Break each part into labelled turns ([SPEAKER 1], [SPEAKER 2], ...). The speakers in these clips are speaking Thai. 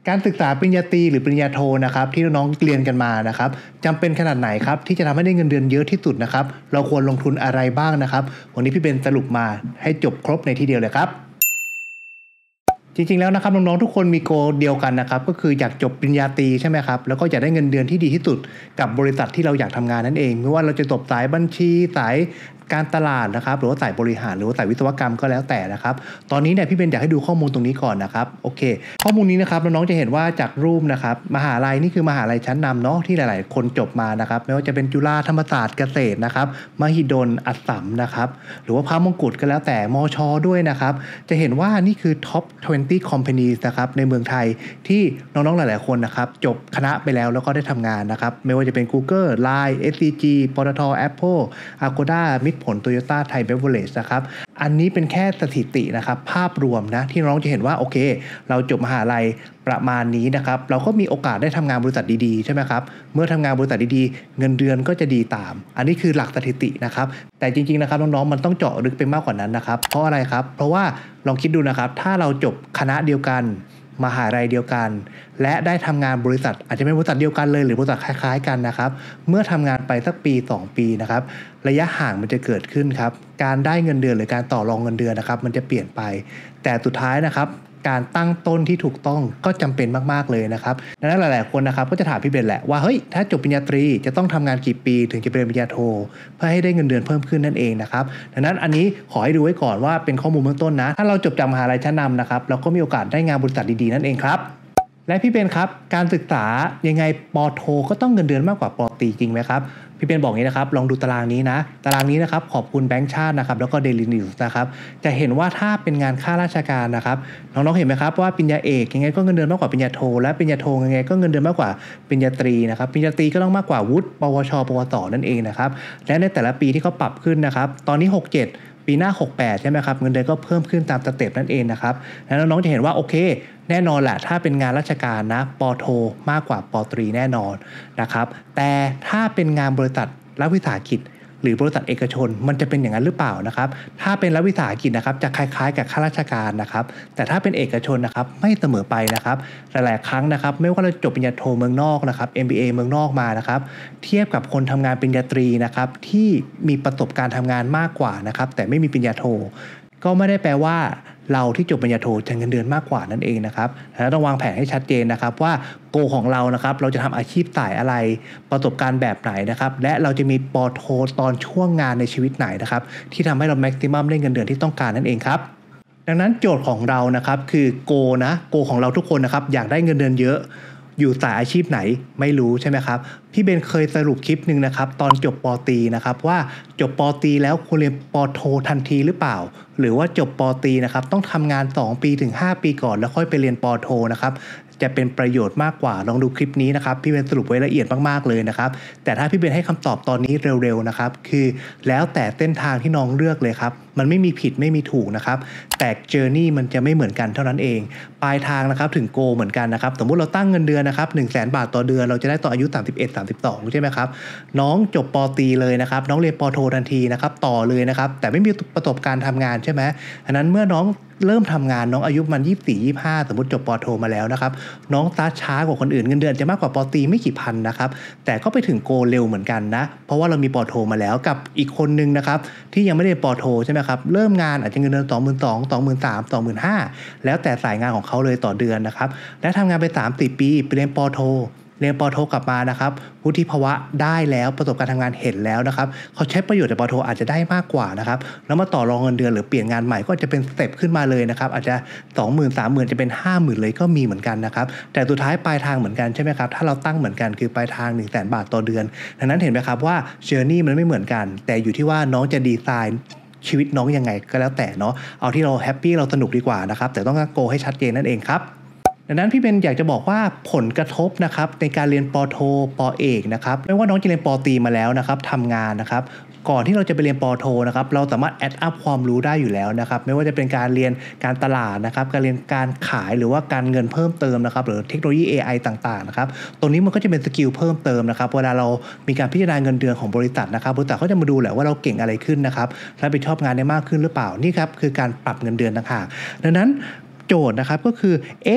[SPEAKER 1] การศึกษาปริญญาตรีหรือปริญญาโทนะครับที่น้องๆเรียนกันมานะครับจำเป็นขนาดไหนครับที่จะทำให้ได้เงินเดือนเยอะที่สุดนะครับเราควรลงทุนอะไรบ้างนะครับวันนี้พี่เบนสรุปมาให้จบครบในที่เดียวเลยครับจริงๆแล้วนะครับน้องๆทุกคนมีโกเดียวกันนะครับก็คืออยากจบปริญญาตรีใช่ไหมครับแล้วก็อยากได้เงินเดือนที่ดีที่สุดกับบริษัทที่เราอยากทำงานนั่นเองไม่ว่าเราจะจบสายบัญชีสายการตลาดนะครับหรือว่าสายบริหารหรือว่าสายวิศวกรรมก็แล้วแต่นะครับตอนนี้เนี่ยพี่เบนอยากให้ดูข้อมูลตรงนี้ก่อนนะครับโอเคข้อมูลนี้นะครับน้องๆจะเห็นว่าจากรูปนะครับมหาลัยนี่คือมหาลัยชั้นนำเนาะที่หลายๆคนจบมานะครับไม่ว่าจะเป็นจุฬาธรรมศาสตร์เกษตรนะครับมหิดลอัสสัมนะครับหรือว่าพระมงกุฎก็แล้วแต่มชด้วยนะครับจะเห็นว่านี่คือ top 20 companies นะครับในเมืองไทยที่น้องๆหลายๆคนนะครับจบคณะไปแล้วก็ได้ทำงานนะครับไม่ว่าจะเป็น Google LINE SCG ปตท Apple Agoda มิตรผล Toyota ไทยเบเวอเรจนะครับอันนี้เป็นแค่สถิตินะครับภาพรวมนะที่น้องจะเห็นว่าโอเคเราจบมหาลัยประมาณนี้นะครับเราก็มีโอกาสได้ทำงานบริษัทดีๆใช่ไหมครับเมื่อทำงานบริษัทดีๆเงินเดือนก็จะดีตามอันนี้คือหลักสถิตินะครับแต่จริงๆนะครับน้องๆมันต้องเจาะลึกไปมากกว่านั้นนะครับเพราะอะไรครับเพราะว่าลองคิดดูนะครับถ้าเราจบคณะเดียวกันมหาลัยเดียวกันและได้ทำงานบริษัทอาจจะเป็นบริษัทเดียวกันเลยหรือบริษัทคล้ายๆกันนะครับเมื่อทำงานไปสักปี2ปีนะครับระยะห่างมันจะเกิดขึ้นครับการได้เงินเดือนหรือการต่อรองเงินเดือนนะครับมันจะเปลี่ยนไปแต่สุดท้ายนะครับการตั้งต้นที่ถูกต้องก็จำเป็นมากๆเลยนะครับดังนั้นหลายๆคนนะครับก็จะถามพี่เบนแหละว่าเฮ้ยถ้าจบปริญญาตรีจะต้องทำงานกี่ปีถึงจะเป็นปริญญาโทเพื่อให้ได้เงินเดือนเพิ่มขึ้นนั่นเองนะครับดังนั้นอันนี้ขอให้ดูไว้ก่อนว่าเป็นข้อมูลเบื้องต้นนะถ้าเราจบจากมหาลัยชั้นนำนะครับเราก็มีโอกาสได้งานบริษัทดีๆนั่นเองครับและพี่เบนครับการศึกษายังไงปอโทก็ต้องเงินเดือนมากกว่าปอตรีจริงไหมครับพี่เบนบอกงี้นะครับลองดูตารางนี้นะตารางนี้นะครับขอบคุณแบงก์ชาตินะครับแล้วก็เดลินิวส์นะครับจะเห็นว่าถ้าเป็นงานข้าราชการนะครับน้องๆเห็นไหมครับว่าปริญญาเอกยังไงก็เงินเดือนมากกว่าปริญญาโทและปริญญาโทยังไงก็เงินเดือนมากกว่าปริญญาตรีนะครับปริญญาตรีก็ต้องมากกว่าวุฒิปวชปวสนั่นเองนะครับและในแต่ละปีที่เขาปรับขึ้นนะครับตอนนี้67ปีหน้า68ใช่ไหมครับเงินเดือนก็เพิ่มขึ้นตามสเต็ปนั่นเองนะครับแล้วน้องๆจะเห็นว่าโอเคแน่นอนแหละถ้าเป็นงานราชการนะปโทมากกว่าปตรีแน่นอนนะครับแต่ถ้าเป็นงานบริษัทรัฐวิสาหกิจหรือบริษัทเอกชนมันจะเป็นอย่างนั้นหรือเปล่านะครับถ้าเป็นรัฐวิสาหกิจนะครับจะคล้ายๆกับข้าราชการนะครับแต่ถ้าเป็นเอกชนนะครับไม่เสมอไปนะครับหลายๆครั้งนะครับไม่ว่าเราจบปริญญาโทเมืองนอกนะครับ MBA เมืองนอกมานะครับเทียบกับคนทำงานปริญญาตรีนะครับที่มีประสบการณ์ทำงานมากกว่านะครับแต่ไม่มีปริญญาโทก็ไม่ได้แปลว่าเราที่จบปริญญาโทจะเงินเดือนมากกว่านั่นเองนะครับแล้วต้องวางแผนให้ชัดเจนนะครับว่าโกของเรานะครับเราจะทำอาชีพสายอะไรประสบการณ์แบบไหนนะครับและเราจะมีปอโทตอนช่วงงานในชีวิตไหนนะครับที่ทำให้เราแม็กซิมัมได้เงินเดือนที่ต้องการนั่นเองครับดังนั้นโจทย์ของเรานะครับคือโกของเราทุกคนนะครับอยากได้เงินเดือนเยอะอยู่สายอาชีพไหนไม่รู้ใช่ไหมครับพี่เบนเคยสรุปคลิปนึงนะครับตอนจบปตรีนะครับว่าจบปตรีแล้วควรเรียนปโททันทีหรือเปล่าหรือว่าจบปตรีนะครับต้องทำงาน2ปีถึง5ปีก่อนแล้วค่อยไปเรียนปโทนะครับจะเป็นประโยชน์มากกว่าลองดูคลิปนี้นะครับพี่เบนสรุปไว้ละเอียดมากๆเลยนะครับแต่ถ้าพี่เบนให้คำตอบตอนนี้เร็วๆนะครับคือแล้วแต่เส้นทางที่น้องเลือกเลยครับมันไม่มีผิดไม่มีถูกนะครับแต่เจอร์นี่มันจะไม่เหมือนกันเท่านั้นเองปลายทางนะครับถึงโกเหมือนกันนะครับสมมุติเราตั้งเงินเดือนนะครับ100,000 บาทต่อเดือนเราจะได้ต่ออายุ31-32ใช่ไหมครับน้องจบปตรีเลยนะครับน้องเรียนปโททันทีนะครับต่อเลยนะครับแต่ไม่มีประสบการณ์ทำงานใช่ไหมฉะนั้นเมื่อน้องเริ่มทำงานน้องอายุมัน24-25สมมติจบปโทมาแล้วนะครับน้องสตาร์ทช้ากว่าคนอื่นเงินเดือนจะมากกว่าปตรีไม่กี่พันนะครับแต่ก็ไปถึงโกเร็วเหมือนกันนะเพราะว่าเรามีปโทมาแล้วกับอีกคนนึงนะครับที่ยังไม่ได้ปโทใช่ไหมครับเริ่มงานอาจจะเงินเดือน22,000 23,000 25,000แล้วแต่สายงานของเขาเลยต่อเดือนนะครับและทำงานไป3-4 ปีไปเรียนปโทกลับมานะครับวุฒิภาวะได้แล้วประสบการณ์ทำงานเห็นแล้วนะครับเขาใช้ประโยชน์จากปโทอาจจะได้มากกว่านะครับแล้วมาต่อรองเงินเดือนหรือเปลี่ยนงานใหม่ก็จะเป็นสเต็ปขึ้นมาเลยนะครับอาจจะ 20,000 30,000 จะเป็น 50,000 เลยก็มีเหมือนกันนะครับแต่สุดท้ายปลายทางเหมือนกันใช่ไหมครับถ้าเราตั้งเหมือนกันคือปลายทาง 100,000 บาทต่อเดือนดังนั้นเห็นไหมครับว่าเจอร์นี่มันไม่เหมือนกันแต่อยู่ที่ว่าน้องจะดีไซน์ชีวิตน้องยังไงก็แล้วแต่เนาะเอาที่เราแฮปปี้เราสนุกดีกว่านะครับแต่ต้องโกให้ชัดเจนนั่นเองครับดังนั้นพี่เบนอยากจะบอกว่าผลกระทบนะครับในการเรียนปโทปเอกนะครับไม่ว่าน้องจะเรียนปตรีมาแล้วนะครับทำงานนะครับก่อนที่เราจะไปเรียนปโทนะครับเราสามารถแอดอัพความรู้ได้อยู่แล้วนะครับไม่ว่าจะเป็นการเรียนการตลาดนะครับการเรียนการขายหรือว่าการเงินเพิ่มเติมนะครับหรือเทคโนโลยี AI ต่างๆนะครับตรงนี้มันก็จะเป็นสกิลเพิ่มเติมนะครับเวลาเรามีการพิจารณาเงินเดือนของบริษัทนะครับบริษัทเขาจะมาดูแหละว่าเราเก่งอะไรขึ้นนะครับรับผิดชอบงานได้มากขึ้นหรือเปล่านี่ครับคือการปรับเงินเดือนต่างหากดังนั้นโจทย์นะครับก็คือ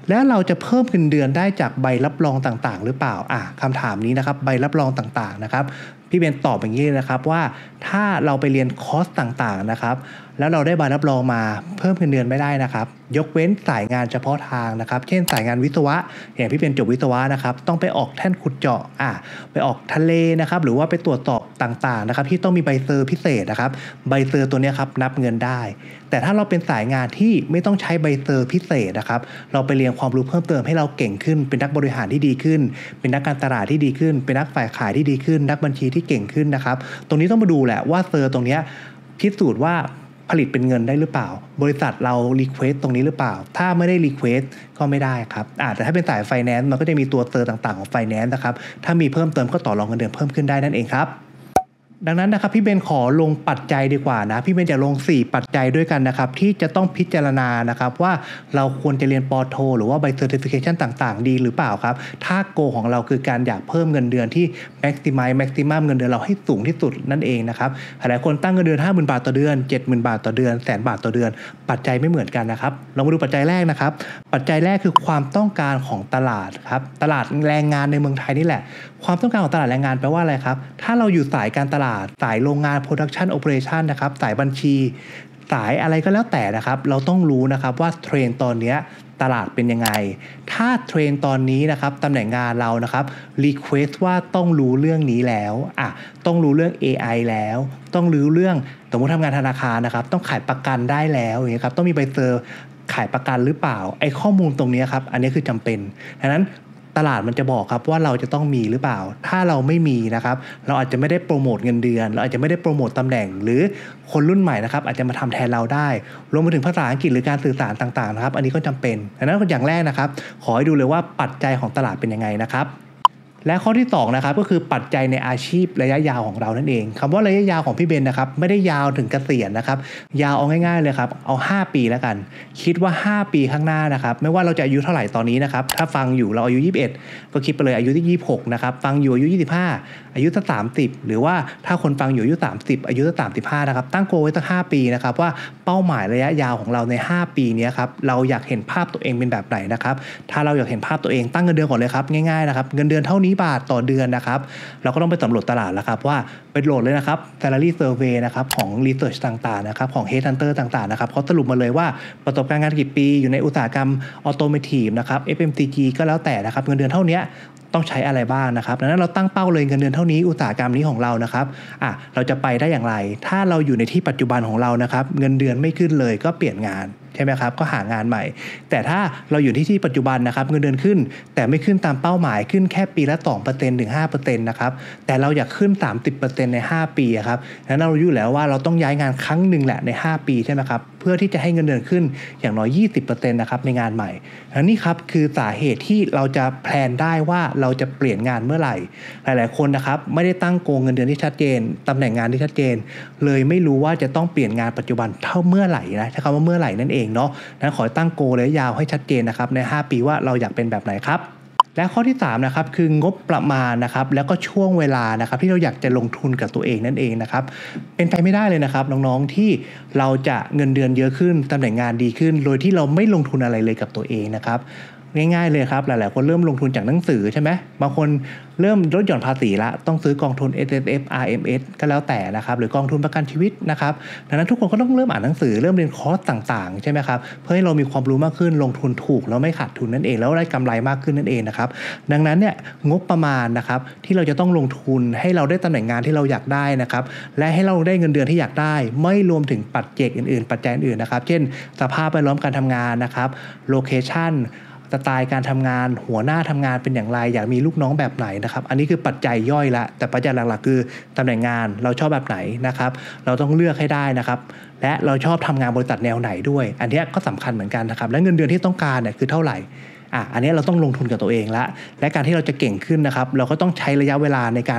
[SPEAKER 1] แล้วเราจะเพิ่มเงินเดือนได้จากใบรับรองต่างๆหรือเปล่าคำถามนี้นะครับใบรับรองต่างๆนะครับพี่เบนตอบอย่างนี้นะครับว่าถ้าเราไปเรียนคอร์สต่างๆนะครับแล้วเราได้ใบรับรองมาเพิ่มเงินเดือนไม่ได้นะครับยกเว้นสายงานเฉพาะทางนะครับเช่นสายงานวิศวะอย่างพี่เบนจบวิศวะนะครับต้องไปออกแท่นขุดเจาะไปออกทะเลนะครับหรือว่าไปตรวจสอบต่างๆนะครับที่ต้องมีใบเซอร์พิเศษนะครับใบเซอร์ตัวนี้ครับนับเงินได้แต่ถ้าเราเป็นสายงานที่ไม่ต้องใช้ใบเซอร์พิเศษนะครับเราไปเรียนความรู้เพิ่มเติมให้เราเก่งขึ้นเป็นนักบริหารที่ดีขึ้นเป็นนักการตลาดที่ดีขึ้นเป็นนักฝ่ายขายที่ดีขึ้นนักบัญชีที่เก่งขึ้นนะครับตรงนี้ต้องมาดูแหละว่าเซอร์ตรงนี้พิสูจน์ว่าผลิตเป็นเงินได้หรือเปล่าบริษัทเรารีเควสตรงนี้หรือเปล่าถ้าไม่ได้รีเควสก็ไม่ได้ครับแต่ถ้าเป็นสายไฟแนนซ์มันก็จะมีตัวเซอร์ต่างๆของไฟแนนซ์นะครับถ้ามีเพิ่มเติมก็ต่อรองเงินเดือนเพิ่มขึ้นได้นั่นเองครับดังนั้นนะครับพี่เบนขอลงปัจจัยดีกว่านะพี่เบนจะลง4ปัจจัยด้วยกันนะครับที่จะต้องพิจารณานะครับว่าเราควรจะเรียนปโทหรือว่าใบเซอร์ติฟิเคชันต่างๆดีหรือเปล่าครับถ้าโกของเราคือการอยากเพิ่มเงินเดือนที่แม็กซิมัมเงินเดือนเราให้สูงที่สุดนั่นเองนะครับหลายคนตั้งเงินเดือน 50,000 บาทต่อเดือน 70,000 บาทต่อเดือน100,000 บาทต่อเดือนปัจจัยไม่เหมือนกันนะครับเรามาดูปัจจัยแรกนะครับปัจจัยแรกคือความต้องการของตลาดครับตลาดแรงงานในเมืองไทยนี่แหละความต้องการของตลาดแรงงานแปลว่าอะไรครับถ้าเราอยู่สายการตลาดสายโรงงาน Production Operation นะครับสายบัญชีสายอะไรก็แล้วแต่นะครับเราต้องรู้นะครับว่าเทรนตอนนี้ตลาดเป็นยังไงถ้าเทรนตอนนี้นะครับตำแหน่งงานเรานะครับรีเควสว่าต้องรู้เรื่องนี้แล้วต้องรู้เรื่อง AI แล้วต้องรู้เรื่องสมมติทำงานธนาคารนะครับต้องขายประกันได้แล้วอย่างนี้ครับต้องมีใบเซอร์ขายประกันหรือเปล่าไอ้ข้อมูลตรงนี้ครับอันนี้คือจำเป็นดังนั้นตลาดมันจะบอกครับว่าเราจะต้องมีหรือเปล่าถ้าเราไม่มีนะครับเราอาจจะไม่ได้โปรโมทเงินเดือนเราอาจจะไม่ได้โปรโมทตำแหน่งหรือคนรุ่นใหม่นะครับอาจจะมาทำแทนเราได้รวมไปถึงภาษาอังกฤษหรือการสื่อสารต่างๆนะครับอันนี้ก็จำเป็นดังนั้นอย่างแรกนะครับขอให้ดูเลยว่าปัจจัยของตลาดเป็นยังไงนะครับและข้อที่2นะครับก็คือปัจจัยในอาชีพระยะยาวของเรานั่นเองคำว่าระยะยาวของพี่เบนนะครับไม่ได้ยาวถึงเกษียณนะครับยาวเอาง่ายๆเลยครับเอา5ปีแล้วกันคิดว่า5ปีข้างหน้านะครับไม่ว่าเราจะอายุเท่าไหร่ตอนนี้นะครับถ้าฟังอยู่เราอายุ21ก็คิดไปเลยอายุที่26นะครับฟังอยู่อายุ25อายุสัก30หรือว่าถ้าคนฟังอยู่อายุ30อายุสัก35นะครับตั้งโกไว้สัก5ปีนะครับว่าเป้าหมายระยะยาวของเราใน5ปีนี้ครับเราอยากเห็นภาพตัวเองเป็นแบบไหนนะครับถ้าเราอยากเห็นภาพตัวเองตั้งเงินเดือนก่อนเลยครับง่ายๆนะครับเงินเดือนเท่านี้บาทต่อเดือนนะครับเราก็ต้องไปสำรวจตลาดแล้วครับว่าไปโหลดเลยนะครับ salary survey นะครับของ research ต่างๆนะครับของ headhunter ต่างๆนะครับเขาสรุปมาเลยว่าประสบการณ์งานกี่ปีอยู่ในอุตสาหกรรม automotive นะครับ FMCG ก็แล้วแต่นะครับเงินเดือนเท่านี้ต้องใช้อะไรบ้างนะครับดังนั้นเราตั้งเป้าเลยเงินเดือนเท่านี้อุตสาหกรรมนี้ของเรานะครับเราจะไปได้อย่างไรถ้าเราอยู่ในที่ปัจจุบันของเรานะครับเงินเดือนไม่ขึ้นเลยก็เปลี่ยนงานใช่ไหมครับก็หางานใหม่แต่ถ้าเราอยู่ที่ปัจจุบันนะครับเงินเดือนขึ้นแต่ไม่ขึ้นตามเป้าหมายขึ้นแค่ปีละ 2% ถึง 5% นะครับแต่เราอยากขึ้น 30% ใน5ปีครับนั้นเรารู้แล้วว่าเราต้องย้ายงานครั้งหนึ่งแหละใน5ปีใช่ไหมครับเพื่อที่จะให้เงินเดือนขึ้นอย่างน้อย 20% นะครับในงานใหม่และนี่ครับคือสาเหตุที่เราจะแพลนได้ว่าเราจะเปลี่ยนงานเมื่อไหร่หลายๆคนนะครับไม่ได้ตั้งโกงเงินเดือนที่ชัดเจนตำแหน่งงานที่ชัดเจนเลยไม่รู้ว่าจะต้องเปลี่ยนงานปัจจุบันเท่าเมื่อไหร่นะใช้คำว่าเมื่อไหร่นั่นเองเนาะนั้นขอตั้งโกระยะยาวให้ชัดเจนนะครับใน5ปีว่าเราอยากเป็นแบบไหนครับและข้อที่3นะครับคืองบประมาณนะครับแล้วก็ช่วงเวลานะครับที่เราอยากจะลงทุนกับตัวเองนั่นเองนะครับเป็นไปไม่ได้เลยนะครับน้องๆที่เราจะเงินเดือนเยอะขึ้นตำแหน่งงานดีขึ้นโดยที่เราไม่ลงทุนอะไรเลยกับตัวเองนะครับง่ายๆเลยครับหลายๆคนเริ่มลงทุนจากหนังสือใช่ไหมบางคนเริ่มลดหย่อนภาษีละต้องซื้อกองทุน S&P RMS ก็แล้วแต่นะครับหรือกองทุนประกันชีวิตนะครับดังนั้นทุกคนก็ต้องเริ่มอ่านหนังสือเริ่มเรียนคอร์สต่างๆใช่ไหมครับเพื่อให้เรามีความรู้มากขึ้นลงทุนถูกแล้วไม่ขาดทุนนั่นเองแล้วได้กำไรมากขึ้นนั่นเองนะครับดังนั้นเนี่ยงบประมาณนะครับที่เราจะต้องลงทุนให้เราได้ตำแหน่งงานที่เราอยากได้นะครับและให้เราได้เงินเดือนที่อยากได้ไม่รวมถึงปัจจัยอื่นๆปัจจัยอื่นนะครับเช่นสภาพแวดล้อมการทำงานนะครับโลเคชั่นสไตล์การทำงานหัวหน้าทำงานเป็นอย่างไรอยากมีลูกน้องแบบไหนนะครับอันนี้คือปัจจัยย่อยละแต่ปัจจัยหลักๆคือตำแหน่งงานเราชอบแบบไหนนะครับเราต้องเลือกให้ได้นะครับและเราชอบทำงานบริษัทแนวไหนด้วยอันนี้ก็สำคัญเหมือนกันนะครับและเงินเดือนที่ต้องการเนี่ยคือเท่าไหร่อันนี้เราต้องลงทุนกับตัวเองและการที่เราจะเก่งขึ้นนะครับเราก็ต้องใช้ระยะเวลาในการ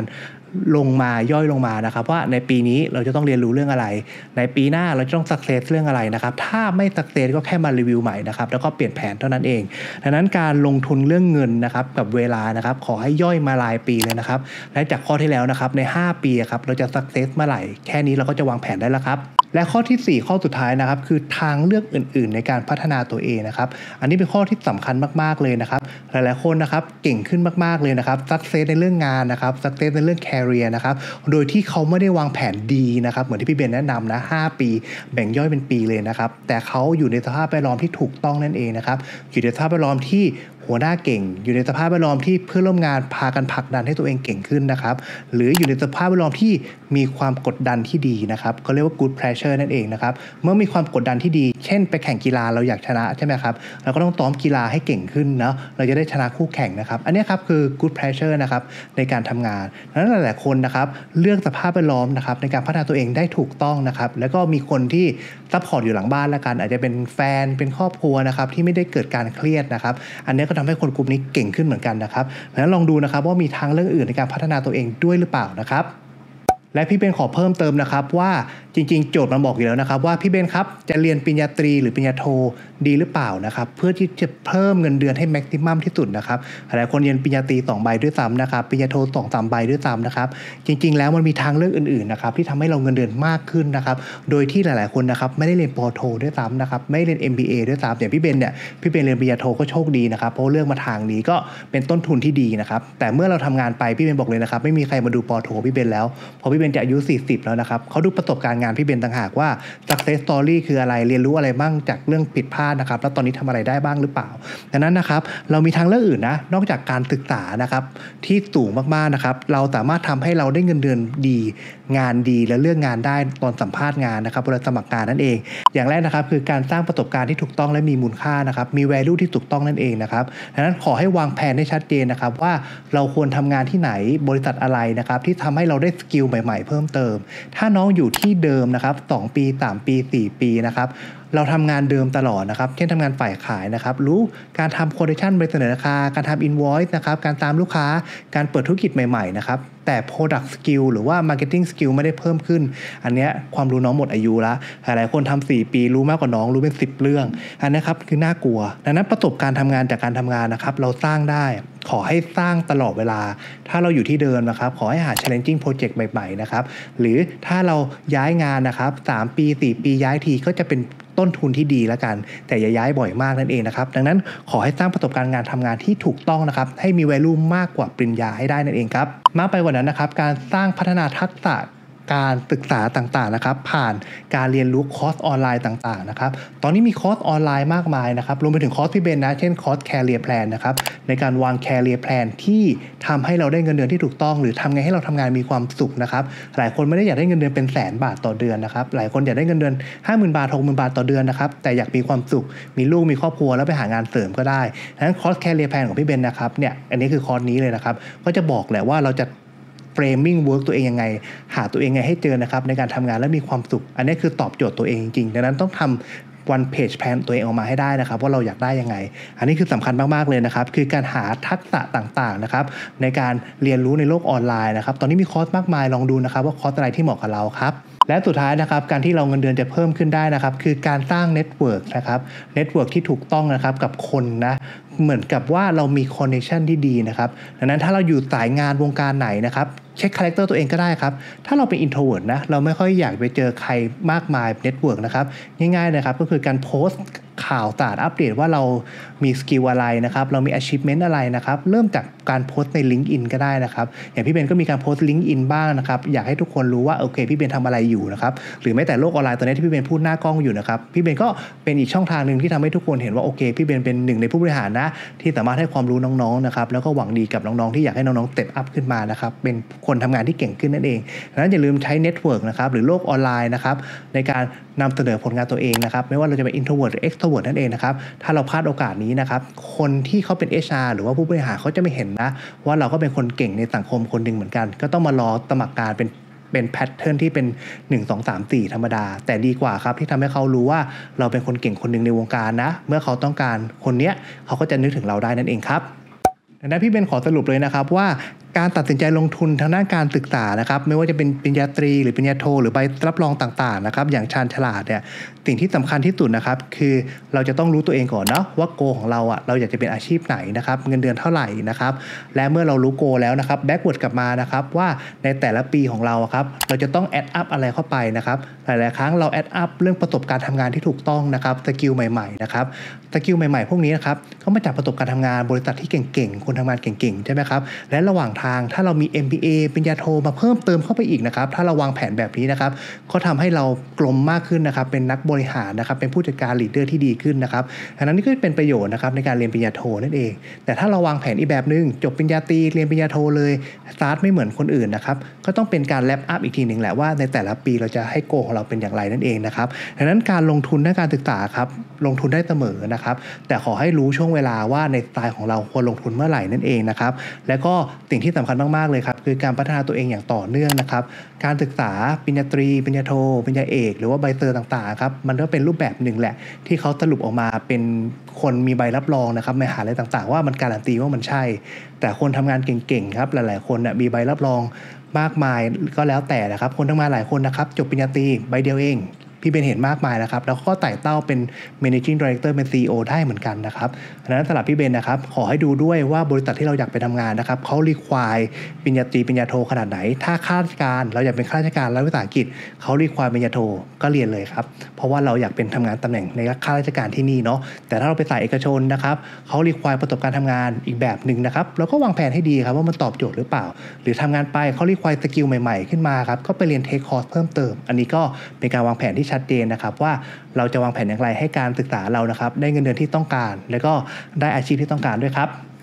[SPEAKER 1] ลงมาย่อยลงมานะครับว่าในปีนี้เราจะต้องเรียนรู้เรื่องอะไรในปีหน้าเราจะต้อง success เรื่องอะไรนะครับถ้าไม่ success ก็แค่มารีวิวใหม่นะครับแล้วก็เปลี่ยนแผนเท่านั้นเองดังนั้นการลงทุนเรื่องเงินนะครับกับเวลานะครับขอให้ย่อยมารายปีเลยนะครับและจากข้อที่แล้วนะครับใน5ปีครับเราจะ success เมื่อไหร่แค่นี้เราก็จะวางแผนได้แล้วครับและข้อที่4ข้อสุดท้ายนะครับคือทางเลือกอื่นๆในการพัฒนาตัวเองนะครับอันนี้เป็นข้อที่สำคัญมากๆเลยนะครับหลายๆคนนะครับเก่งขึ้นมากๆเลยนะครับ success ในเรื่องงานนะครับ success ในเรื่อง career นะครับโดยที่เขาไม่ได้วางแผนดีนะครับเหมือนที่พี่เบนแนะนำนะ5ปีแบ่งย่อยเป็นปีเลยนะครับแต่เขาอยู่ในสภาพแวดล้อมที่ถูกต้องนั่นเองนะครับอยู่ในสภาพแวดล้อมที่หัวหน้าเก่งอยู่ในสภาพแวดล้อมที่เพื่อนร่วมงานพากันผลักดันให้ตัวเองเก่งขึ้นนะครับหรืออยู่ในสภาพแวดล้อมที่มีความกดดันที่ดีนะครับก็เรียกว่า good pressure นั่นเองนะครับเมื่อมีความกดดันที่ดีเช่นไปแข่งกีฬาเราอยากชนะใช่ไหมครับเราก็ต้องซ้อมกีฬาให้เก่งขึ้นเนาะเราจะได้ชนะคู่แข่งนะครับอันนี้ครับคือ good pressure นะครับในการทำงานดังนั้นหลายๆคนนะครับเลือกสภาพแวดล้อมนะครับในการพัฒนาตัวเองได้ถูกต้องนะครับแล้วก็มีคนที่ซัพพอร์ตอยู่หลังบ้านละกันอาจจะเป็นแฟนเป็นครอบครัวนะครับที่ไม่ได้เกิดการเครียดนะครับอันนี้ก็ทำให้คนกลุ่มนี้เก่งขึ้นเหมือนกันนะครับแล้วลองดูนะครับว่ามีทางเลือกอื่นในการพัฒนาตัวเองด้วยหรือเปล่านะครับและพี่เบนขอเพิ่มเติมนะครับว่าจริงๆโจทย์มันบอกอยู่แล้วนะครับว่าพี่เบนครับจะเรียนปริญญาตรีหรือปริญญาโทดีหรือเปล่านะครับเพื่อที่จะเพิ่มเงินเดือนให้แม็กซิมัมที่สุดนะครับหลายคนเรียนปริญญาตรี2ใบด้วยซ้ำนะครับปริญญาโท2-3 ใบด้วยซ้ำนะครับจริงๆแล้วมันมีทางเลือกอื่นๆนะครับที่ทำให้เราเงินเดือนมากขึ้นนะครับโดยที่หลายๆคนนะครับไม่ได้เรียนป.โทด้วยซ้ำนะครับไม่เรียน MBA ด้วยซ้ำอย่างพี่เบนเนี่ยพี่เบนเรียนปริญญาโทก็โชคดีนะครับเพราะเลือกมาทางนี้ก็เป็นต้นทุนที่ดีนะครับแต่เมื่อเราทำงานไปพี่เบนบอกเลยนะครับไม่มีใครมาดูป.โทพี่เบนแล้วพอพี่เบนจะอายุ40แล้วนะครับเขาดูประสบการณ์งานพี่เบนต่างหากว่า success story คืออะไรเรียนรู้อะไรบ้างจากเรื่องผิดพลาดนะครับแล้วตอนนี้ทำอะไรได้บ้างหรือเปล่าดังนั้นนะครับเรามีทางเลือกอื่นนะนอกจากการศึกษานะครับที่สูงมากๆนะครับเราสามารถทำให้เราได้เงินเดือนดีงานดีและเลือกงานได้ตอนสัมภาษณ์งานนะครับเวลาสมัครงานนั่นเองอย่างแรกนะครับคือการสร้างประสบการณ์ที่ถูกต้องและมีมูลค่านะครับมี value ที่ถูกต้องนั่นเองนะครับดังนั้นขอให้วางแผนให้ชัดเจนนะครับว่าเราควรทำงานที่ไหนบริษัทอะไรนะครับที่ทำให้เราได้สกิลใหม่ๆเพิ่มเติมถ้าน้องอยู่ที่เดิมนะครับ2ปี3ปี4ปีนะครับเราทำงานเดิมตลอดนะครับเช่นทำงานฝ่ายขายนะครับรู้การทำ quotation ใบเสนอราคาการทำ invoice นะครับการตามลูกค้าการเปิดธุรกิจใหม่ๆนะครับแต่ product skill หรือว่า marketing skill ไม่ได้เพิ่มขึ้นอันนี้ความรู้น้องหมดอายุแล้วหลายๆคนทำ4ปีรู้มากกว่าน้องรู้เป็น10เรื่องอันนี้ครับคือน่ากลัวดังนั้นประสบการณ์ทำงานจากการทำงานนะครับเราสร้างได้ขอให้สร้างตลอดเวลาถ้าเราอยู่ที่เดิมนะครับขอให้หา challenging project ใหม่ๆนะครับหรือถ้าเราย้ายงานนะครับ3ปี4ปีย้ายทีก็จะเป็นต้นทุนที่ดีแล้วกันแต่อย่าย้ายบ่อยมากนั่นเองนะครับดังนั้นขอให้สร้างประสบการณ์งานทำงานที่ถูกต้องนะครับให้มี value มากกว่าปริญญาให้ได้นั่นเองครับมากไปกว่านั้นนะครับการสร้างพัฒนาทักษะการศึกษาต่างๆนะครับผ่านการเรียนรู้คอร์สออนไลน์ต่างๆนะครับตอนนี้มีคอร์สออนไลน์มากมายนะครับรวมไปถึงคอร์สพี่เบนนะเช่นคอร์ส Career Plan นะครับในการวาง Career Plan ที่ทำให้เราได้เงินเดือนที่ถูกต้องหรือทำไงให้เราทำงานมีความสุขนะครับหลายคนไม่ได้อยากได้เงินเดือนเป็นแสนบาทต่อเดือนนะครับหลายคนอยากได้เงินเดือน 50,000 บาท 60,000 บาทต่อเดือนนะครับแต่อยากมีความสุขมีลูกมีครอบครัวแล้วไปหางานเสริมก็ได้ดังนั้นคอร์ส Career Plan ของพี่เบนนะครับเนี่ยอันนี้คือคอร์สนี้เลยนะครับก็จะบอกแหละว่าเราจะframing work ตัวเองยังไงหาตัวเองไงให้เจอนะครับในการทำงานและมีความสุขอันนี้คือตอบโจทย์ตัวเองจริงๆดังนั้นต้องทำ one page plan ตัวเองออกมาให้ได้นะครับว่าเราอยากได้ยังไงอันนี้คือสำคัญมากๆเลยนะครับคือการหาทักษะต่างๆนะครับในการเรียนรู้ในโลกออนไลน์นะครับตอนนี้มีคอร์สมากมายลองดูนะครับว่าคอร์สอะไรที่เหมาะกับเราครับและสุดท้ายนะครับการที่เราเงินเดือนจะเพิ่มขึ้นได้นะครับคือการสร้างเน็ตเวิร์กนะครับเน็ตเวิร์กที่ถูกต้องนะครับกับคนนะเหมือนกับว่าเรามีคอนเนคชั่นที่ดีนะครับดังนั้นถ้าเราอยู่สายงานวงการไหนนะครับเช็คคาแรคเตอร์ตัวเองก็ได้ครับถ้าเราเป็น introvert นะเราไม่ค่อยอยากไปเจอใครมากมายเน็ตเวิร์กนะครับง่ายๆนะครับก็คือการโพสต์ข่าวสารอัปเดตว่าเรามีสกิลอะไรนะครับเรามี achievement อะไรนะครับเริ่มจากการโพสต์ใน LinkedIn ก็ได้นะครับอย่างพี่เบนก็มีการโพสต์ LinkedIn บ้างนะครับอยากให้ทุกคนรู้ว่าโอเคพี่เบนทำอะไรอยู่นะครับหรือแม้แต่โลกออนไลน์ตอนนี้ที่พี่เบนพูดหน้ากล้องอยู่นะครับพี่เบนก็เป็นอีกช่องทางนึงที่ทำให้ทุกคนเห็นว่าโอเคพี่เบนเป็นหนึ่งในผู้บริหารนะที่สามารถให้ความรู้น้องๆนะครับแล้วก็หวังดีกับน้องๆที่อยากให้น้องๆ step up ขึ้นมานะครับเป็นคนทำงานที่เก่งขึ้นนั่นเองดังนั้นอย่าลืมใช้เน็ตเวิร์กนะครับหรือโลกออนไลน์นะครับในการนำเสนอผลงานตัวเองนะครับไม่ว่าเราจะเป็น introvert หรือ extrovert นั่นเองนะครับถ้าเราพลาดโอกาสนี้นะครับคนที่เขาเป็น HR หรือว่าผู้บริหารเขาจะไม่เห็นนะว่าเราก็เป็นคนเก่งในสังคมคนหนึ่งเหมือนกันก็ต้องมารอสมัครการเป็นแพทเทิร์นที่เป็น1 2 3 4ธรรมดาแต่ดีกว่าครับที่ทำให้เขารู้ว่าเราเป็นคนเก่งคนหนึ่งในวงการนะเมื่อเขาต้องการคนเนี้ยเขาก็จะนึกถึงเราได้นั่นเองครับดังนั้นพี่เบนขอสรุปเลยนะครับว่าการตัดสินใจลงทุนทางด้านการศึกษานะครับไม่ว่าจะเป็นปริญญาตรีหรือปริญญาโทหรือใบรับรองต่างๆนะครับอย่างชาญฉลาดเนี่ยสิ่งที่สำคัญที่สุดนะครับคือเราจะต้องรู้ตัวเองก่อนเนาะว่าโกของเราอะเราอยากจะเป็นอาชีพไหนนะครับเงินเดือนเท่าไหร่นะครับและเมื่อเรารู้โกแล้วนะครับแบ็กเวิร์ดกลับมานะครับว่าในแต่ละปีของเราครับเราจะต้องแอดอัพอะไรเข้าไปนะครับหลายๆครั้งเราแอดอัพเรื่องประสบการณ์ทำงานที่ถูกต้องนะครับสกิลใหม่ๆนะครับสกิลใหม่ๆพวกนี้นะครับเขามาจากประสบการณ์ทำงานบริษัทที่เก่งๆคนทำงานเก่งๆใช่ไหมครับและระหว่างทางถ้าเรามี MBA ปริญญาโทมาเพิ่มเติมเข้าไปอีกนะครับถ้าเราวางแผนแบบนี้นะครับก็ทำให้เรากลมมากขึ้นนะครับเป็นนักบริหารนะครับเป็นผู้จัดการลีดเดอร์ที่ดีขึ้นนะครับอันนั้นนี่ก็เป็นประโยชน์นะครับในการเรียนปริญญาโทนั่นเองแต่ถ้าเราวางแผนอีกแบบนึงจบปริญญาตรีเรียนปริญญาโทเลยสตาร์ทไม่เหมือนคนอื่นนะครับก็ต้องเป็นการแลปอัพอีกทีหนึ่งแหละว่าในแต่ละปีเราจะให้โกของเราเป็นอย่างไรนั่นเองนะครับดังนั้นการลงทุนด้านการศึกษาครับลงทุนได้เสมอนะครับแต่ขอให้รู้ช่วงเวลาว่าในสไตล์ของเราควรลงทุนเมื่อไหร่นั่นเองนะครับแล้วก็สิ่งที่สำคัญมากๆเลยครับคือการพัฒนาตัวเองอย่างต่อเนื่องนะครับการศึกษาปริญญาตรีปริญญาโทปริญญาเอกหรือว่าใบเตอร์ต่างๆครับมันก็เป็นรูปแบบหนึ่งแหละที่เขาสรุปออกมาเป็นคนมีใบรับรองนะครับในมหาลัยต่างๆว่ามันการันตีว่ามันใช่แต่คนทำงานเก่งๆครับหลายๆคนมีใบรับรองมากมายก็แล้วแต่นะครับคนทำงานหลายคนนะครับจบปริญญาตรีใบเดียวเองพี่เบนเห็นมากมายนะครับแล้วก็ไต่เต้าเป็น managing director เป็น CEO ได้เหมือนกันนะครับดังนั้นสำหรับพี่เบนนะครับขอให้ดูด้วยว่าบริษัทที่เราอยากไปทำงานนะครับเขา require ปริญญาตรีปริญญาโทขนาดไหนถ้าข้าราชการเราอยากเป็นข้าราชการรัฐวิสาหกิจเขา require ปริญญาโทก็เรียนเลยครับเพราะว่าเราอยากเป็นทำงานตำแหน่งในข้าราชการที่นี่เนาะแต่ถ้าเราไปสายเอกชนนะครับเขา require ประสบการณ์ทำงานอีกแบบหนึ่งนะครับเราก็วางแผนให้ดีครับว่ามันตอบโจทย์หรือเปล่าหรือทำงานไปเขา require สกิลใหม่ๆขึ้นมาครับก็ไปเรียน take course เพิ่มเติมอันนี้ก็เป็นการวางแผนที่ชัดเจนนะครับว่าเราจะวางแผนอย่างไรให้การศึกษาเรานะครับได้เงินเดือนที่ต้องการแล้วก็ได้อาชีพที่ต้องการด้วยครับ